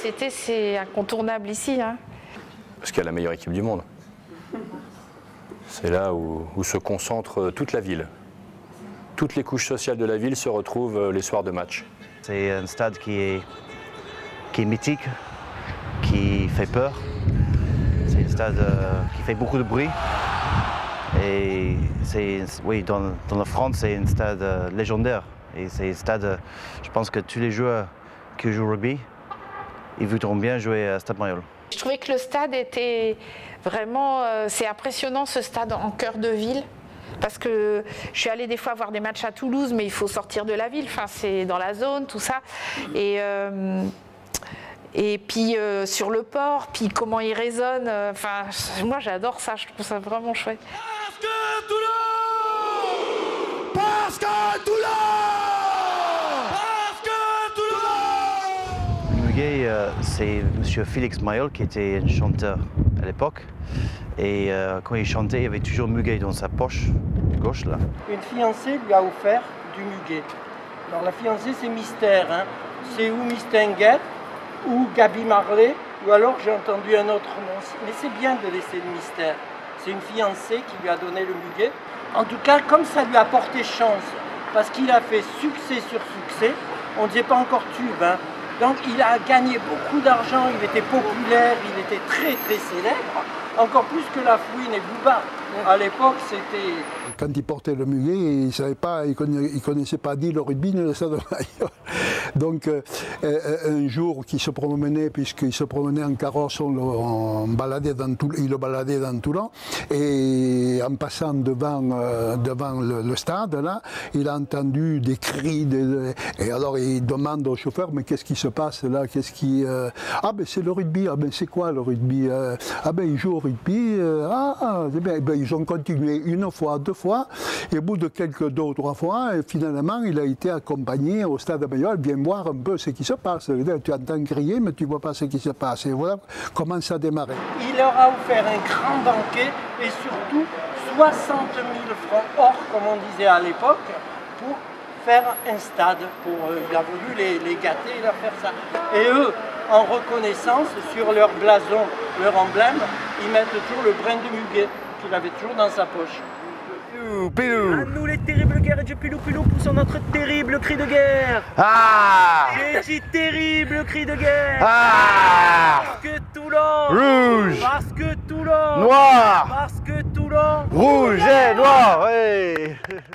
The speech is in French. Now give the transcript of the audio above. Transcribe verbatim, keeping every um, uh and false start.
c'était c'est incontournable ici. Hein. Parce qu'il y a la meilleure équipe du monde. C'est là où, où se concentre toute la ville. Toutes les couches sociales de la ville se retrouvent les soirs de match. C'est un stade qui est, qui est mythique, qui fait peur. C'est un stade euh, qui fait beaucoup de bruit. Et c'est, oui, dans, dans la France, c'est un stade euh, légendaire. Et c'est un stade, euh, je pense que tous les joueurs qui jouent au rugby, ils voudront bien jouer à Stade Mayol. Je trouvais que le stade était vraiment, euh, c'est impressionnant ce stade en cœur de ville. Parce que je suis allée des fois voir des matchs à Toulouse, mais il faut sortir de la ville, enfin, c'est dans la zone, tout ça. Et, euh, et puis euh, sur le port, puis comment il résonne, euh, enfin, moi j'adore ça, je trouve ça vraiment chouette. Parce que Toulon Parce que Toulon Parce que Toulon Le muguet, euh, c'est M. Félix Mayol qui était un chanteur à l'époque. Et euh, quand il chantait, il y avait toujours muguet dans sa poche gauche là. Une fiancée lui a offert du muguet. Alors la fiancée c'est mystère, hein. C'est ou Miss Tinguette, ou Gaby Marley, ou alors j'ai entendu un autre nom. Mais c'est bien de laisser le mystère. C'est une fiancée qui lui a donné le muguet. En tout cas, comme ça lui a porté chance, parce qu'il a fait succès sur succès, on ne disait pas encore tube, hein. Donc il a gagné beaucoup d'argent, il était populaire, il était très très célèbre. Encore plus que La Fouine et Booba. À l'époque, c'était... Quand il portait le muguet, il ne savait pas, il connaissait, il connaissait pas ni le rugby ni le Stade Mayol. Donc euh, un jour qu'il se promenait, puisqu'il se promenait en carrosse, on le, on baladait dans tout, il le baladait dans Toulon, et en passant devant, euh, devant le, le stade, là, il a entendu des cris, de, de, et alors il demande au chauffeur, mais qu'est-ce qui se passe là, qu'est-ce qui... Euh... Ah ben c'est le rugby, ah ben c'est quoi le rugby, euh... Ah ben il joue au rugby, euh... ah ben, ben, ils ont continué une fois, deux fois, et au bout de quelques deux ou trois fois, et finalement il a été accompagné au Stade Mayol, viens voir un peu ce qui se passe. Tu entends crier, mais tu ne vois pas ce qui se passe. Et voilà comment ça a démarré. Il leur a offert un grand banquet et surtout soixante mille francs or, comme on disait à l'époque, pour faire un stade. Pour, euh, il a voulu les, les gâter et leur faire ça. Et eux, en reconnaissance, sur leur blason, leur emblème, ils mettent toujours le brin de muguet qu'il avait toujours dans sa poche. À nous les terribles guerres de Pilou Pilou poussons notre terrible cri de guerre. Ah Petit terrible cri de guerre. Ah Parce que Toulon Rouge. Parce que Toulon Noir. Parce que Toulon Rouge et noir, oui.